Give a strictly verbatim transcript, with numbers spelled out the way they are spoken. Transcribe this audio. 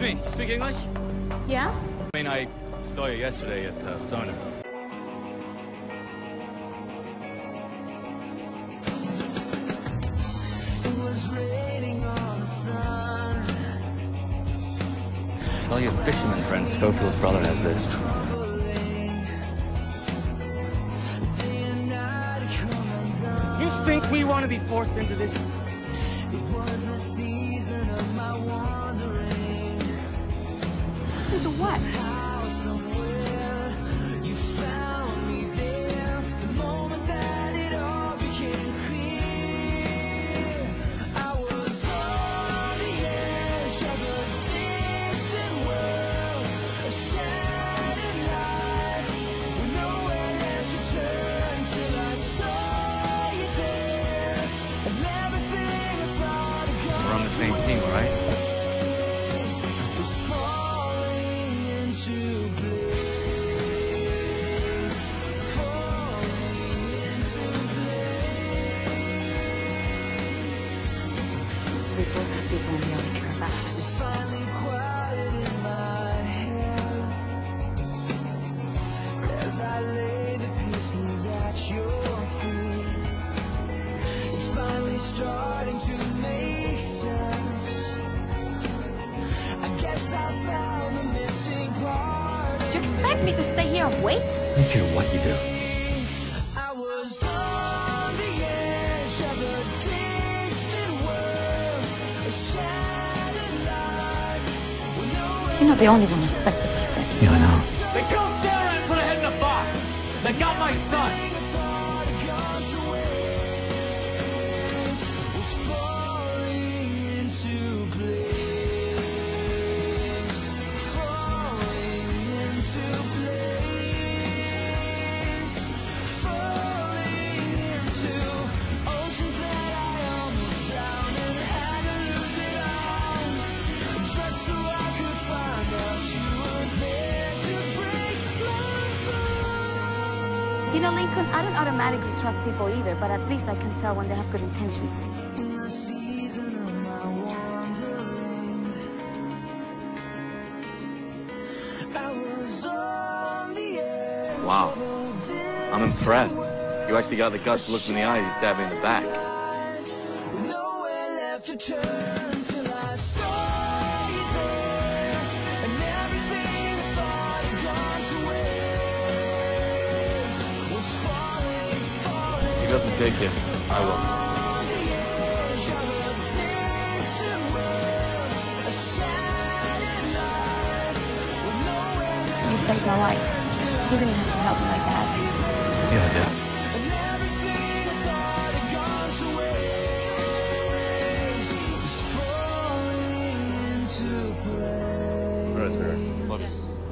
me, you speak English? Yeah? I mean, I saw you yesterday at uh, Sona. It was raining on the sun. Tell your fisherman friend Schofield's brother has this. You think we want to be forced into this? It was the season of my wandering. Into what? How somewhere you found me there. The moment that it all became clear, I was on the edge of a distant world, a shattered life with nowhere left to turn till I saw you there, and everything I thought had So we're on the same team, right? was falling into place, falling into place. We both have people we really care about. It's finally quiet in my head as I lay the pieces at your feet. It's finally starting to make sense. I guess I found the missing part. Do you expect me to stay here and wait? I don't care what you do. I was on the edge of a distant world, a shattered life with nowhere. You're not the only one affected by this. Yeah, I know. They killed Sarah and put her head in a box. They got my son. I thought had gone to waste was falling into place, falling into place, falling into oceans that I almost drowned and had to lose it all, just so I could find out you were there to break my fall. You know, Lincoln, I don't automatically trust people either, but at least I can tell when they have good intentions. In the season of my wandering, I was on the edge. Wow. of a I'm impressed. You actually got the guts to look me in the eye and stab me in the back. with nowhere left to turn till I saw you there, and everything I thought had gone to waste was falling, falling. If he doesn't take you, I will. On the edge of a distant world, a shattered life with nowhere left. You saved my life. You didn't have to help me like that. Yeah, I did. And everything I thought had gone to waste was falling into place. All right, Spirit. Love you.